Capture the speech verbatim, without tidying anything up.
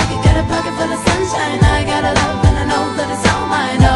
You get a pocket full of sunshine. I got a love and I know that it's all mine. Oh,